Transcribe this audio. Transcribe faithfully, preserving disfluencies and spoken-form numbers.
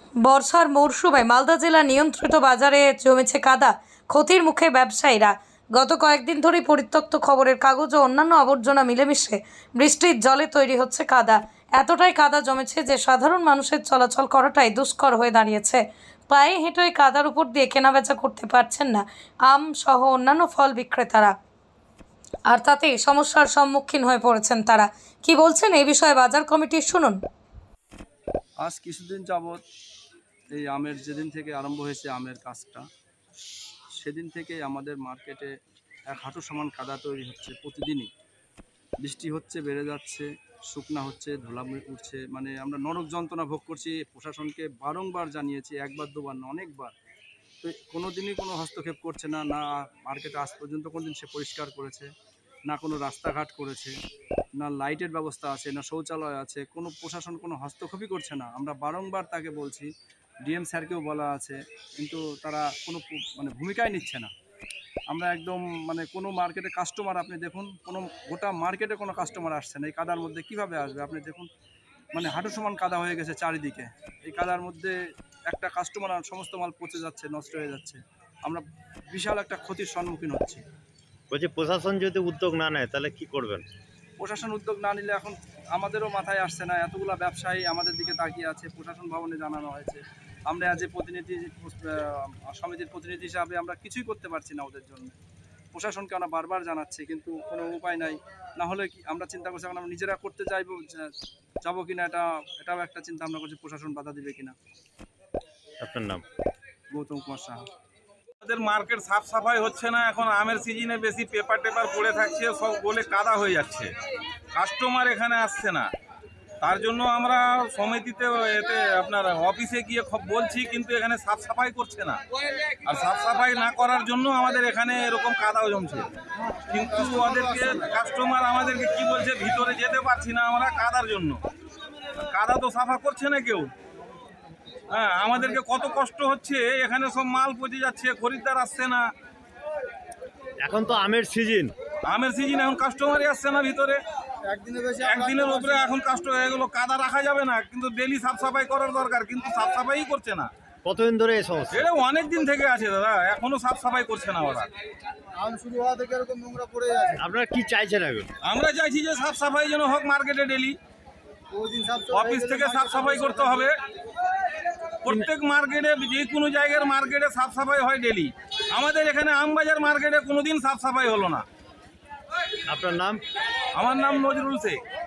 বর্ষার মরশুমে মালদা জেলা নিয়ন্ত্রিত বাজারে জমেছে কাদা। ক্ষতির মুখে ব্যবসায়ীরা। গত কয়েকদিন ধরেই পরিত্যক্ত খবরের কাগজ ও অন্যান্য আবর্জনা মিলেমিশে বৃষ্টির জলে তৈরি হচ্ছে কাদা। এতটাই কাদা জমেছে যে সাধারণ মানুষের চলাচল করাটাই দুষ্কর হয়ে দাঁড়িয়েছে। পায়ে হেঁটে ওই কাদার উপর দিয়ে কেনাবেচা করতে পারছেন না আম সহ অন্যান্য ফল বিক্রেতারা, আর তাতেই সমস্যার সম্মুখীন হয়ে পড়েছেন তারা। কি বলছেন এই বিষয়ে বাজার কমিটি, শুনুন। আজ কিছুদিন যাবৎ এই আমের যেদিন থেকে আরম্ভ হয়েছে আমের কাজটা, সেদিন থেকে আমাদের মার্কেটে এক হাঁটু সমান কাদা তৈরি হচ্ছে। প্রতিদিনই বৃষ্টি হচ্ছে, বেড়ে যাচ্ছে, শুকনা হচ্ছে, ধুলা উঠছে, মানে আমরা নরক যন্ত্রণা ভোগ করছি। প্রশাসনকে বারংবার জানিয়েছি, একবার দুবার না অনেকবার, তো কোনো দিনই কোনো হস্তক্ষেপ করছে না। না মার্কেটে আজ পর্যন্ত কোনো দিন সে পরিষ্কার করেছে, না কোনো রাস্তাঘাট করেছে, না লাইটের ব্যবস্থা আছে, না শৌচালয় আছে। কোনো প্রশাসন কোনো হস্তক্ষেপই করছে না। আমরা বারংবার তাকে বলছি, ডিএম স্যারকেও বলা আছে, কিন্তু তারা কোনো মানে ভূমিকাই নিচ্ছে না। আমরা একদম মানে কোনো মার্কেটে কাস্টমার আপনি দেখুন, কোনো গোটা মার্কেটে কোনো কাস্টমার আসছে না। এই কাদার মধ্যে কিভাবে আসবে আপনি দেখুন, মানে হাঁটু সমান কাদা হয়ে গেছে চারিদিকে। এই কাদার মধ্যে একটা কাস্টমার আর সমস্ত মাল পচে যাচ্ছে, নষ্ট হয়ে যাচ্ছে। আমরা বিশাল একটা ক্ষতির সম্মুখীন হচ্ছি। বলছি প্রশাসন যদি উদ্যোগ না নেয় তাহলে কি করবেন? প্রশাসন উদ্যোগ না নিলে এখন আমাদেরও মাথায় আসছে না। এতগুলো ব্যবসায়ী আমাদের দিকে তাকিয়ে আছে, প্রশাসন ভবনে জানানো হয়েছে। আমরা আজ প্রতিনিধি সমিতির প্রতিনিধি হিসাবে আমরা কিছুই করতে পারছি না ওদের জন্য। প্রশাসনকে আমরা বারবার জানাচ্ছি, কিন্তু কোনো উপায় নাই। না হলে কি আমরা চিন্তা করছি এখন আমরা নিজেরা করতে চাইবো যাবো কিনা, এটা এটাও একটা চিন্তা আমরা করছি, প্রশাসন বাধা দিবে কিনা। আপনার নাম? গৌতম কুমার সাহা। আমাদের মার্কেট সাফ সাফাই হচ্ছে না। এখন আমের সিজনে বেশি পেপার টেপার পড়ে থাকছে, সব গলে কাদা হয়ে যাচ্ছে, কাস্টমার এখানে আসছে না। তার জন্য আমরা সমিতিতে এতে আপনার অফিসে গিয়ে বলছি, কিন্তু এখানে সাফ সাফাই করছে না। আর সাফ সাফাই না করার জন্য আমাদের এখানে এরকম কাদাও জমছে। কিন্তু ওদেরকে কাস্টমার আমাদেরকে কি বলছে, ভিতরে যেতে পারছি না আমরা কাদার জন্য। কাদা তো সাফা করছে না কেউ। হ্যাঁ, আমাদেরকে কত কষ্ট হচ্ছে, এখানে সব মাল পচে যাচ্ছে, খরিদ্দার আসছে না। এখন তো আমের সিজন, আমের সিজন, এখন কাস্টমারই আসছে না ভিতরে। একদিনের উপরে এখন কাস্টমার, এগুলো কাদা রাখা যাবে না, কিন্তু ডেলি সাফ সাফাই করার দরকার, কিন্তু সাফ সাফাই করছে না। কতদিন ধরে এই সমস্যা? এটা অনেক দিন থেকে আছে দাদা, এখনো সাফ সাফাই করছে না ওরা। আম শুরু হওয়া থেকে এরকম নোংরা পড়ে আছে। আপনারা কি চাইছেন এখন? আমরা চাইছি যে সাফ সাফাই যেন হোক মার্কেটে ডেলি। অফিস থেকে সাফ সাফাই করতে হবে। প্রত্যেক মার্কেটে, যে কোনো জায়গার মার্কেটে সাফ সাফাই হয় ডেলি। আমাদের এখানে আমবাজার মার্কেটে কোনোদিন সাফ সাফাই হলো না। আপনার নাম? আমার নাম নজরুল শেখ।